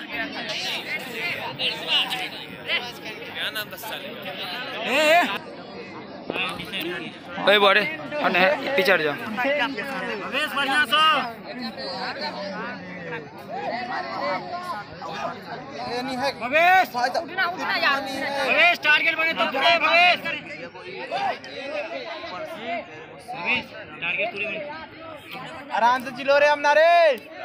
क्या नाम दस साल भाई बड़े और पीछे हट जाओ। बढ़िया सो भवेश भवेश टारगेट बने तो पूरे भवेश टारगेट पूरे बने आराम से चिल्लो रे हमना रे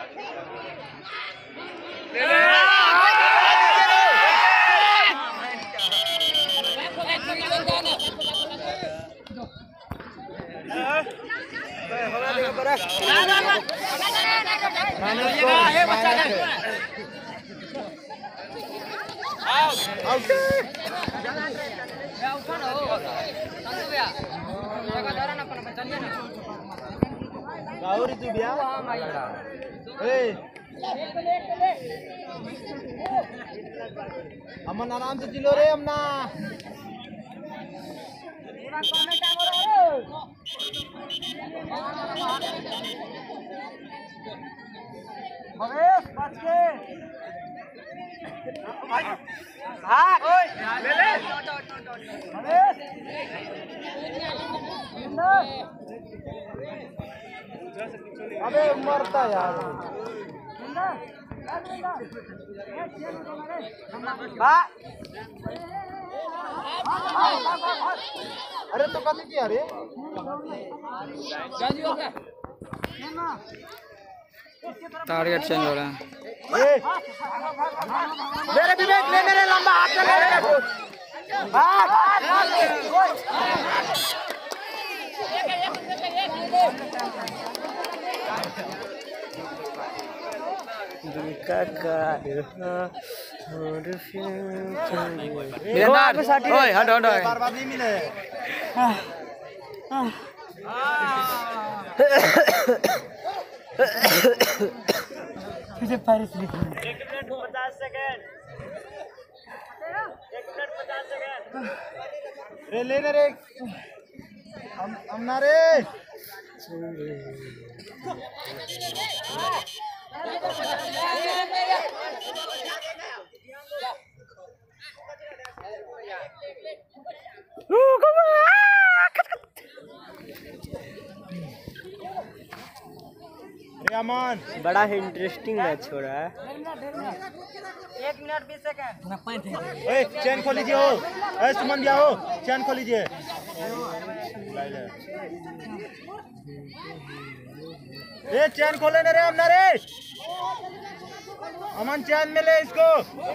अमन आराम से चिल्लो रे अमना अबे मरता यार अरे तो कथी किया रे टारगेट चेंज हो रहा है। मेरे विवेक ले मेरे लंबा हाथ ले हट हट बार नहीं मिले मुझे पारिस लिखना 1 मिनट 50 सेकंड 1 मिनट 50 सेकंड रे लेने रे हम ना रे अमन बड़ा इंटरेस्टिंग मैच हो रहा है। 1 मिनट 20 सेकंड चैन खोल लीजिए हो सुमन भैया हो चैन खोल लीजिए चैन खोले ना रे हम ना रे अमन चैन में ले इसको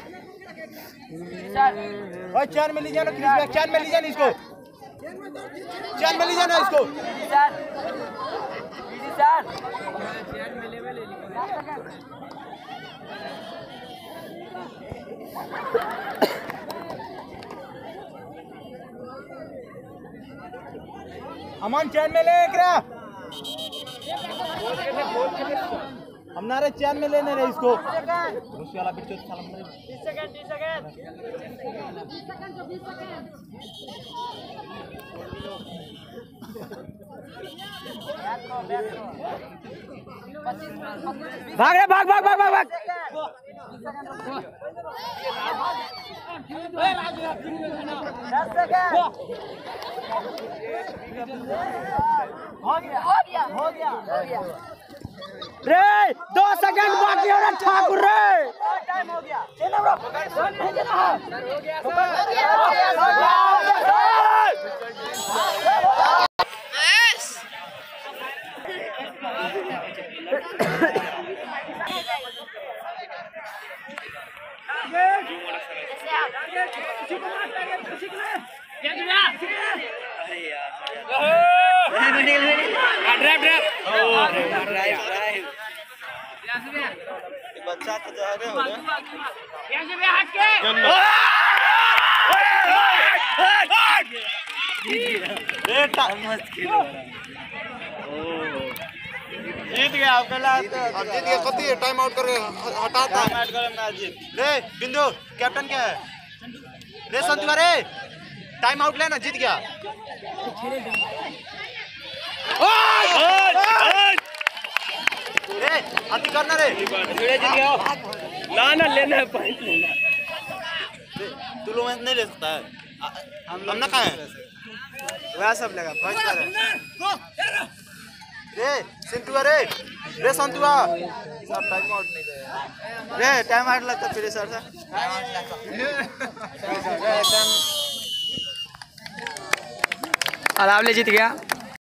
चैन में लीजिए ना चैन में लीजिए ना इसको चैन में लीजिए ना इसको अमन चैन में ले हम ना रे चैन में लेने रे इसको रूसी वाला पिक्चर 20 सेकंड भाग रे भाग भाग भाग भाग भाग हो गया रे 2 सेकंड बाकी है ठाकुर रे टाइम हो गया चलो ब्रो बच्चा तो जा रहे हो जीत गया आपका जीत गया कति टाइम आउट कर हटाता रे बिंदु कैप्टन क्या है रे संतुला रे टाइम आउट लेना जीत गया रे अति करना रे जीत गया ना लेना है पॉइंट लेना। तू लोग नहीं ले सकता है। हम ना कहा है वह सब लगा पॉइंट कर रे सिंटू रे संतुआ सब टाइम आउट नहीं दे रे टाइम आउट लगता फिर सर से टाइम आउट लगता अरावली जीत गया।